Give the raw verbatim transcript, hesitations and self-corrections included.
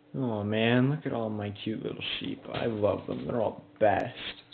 Oh man, look at all my cute little sheep. I love them. They're all the best.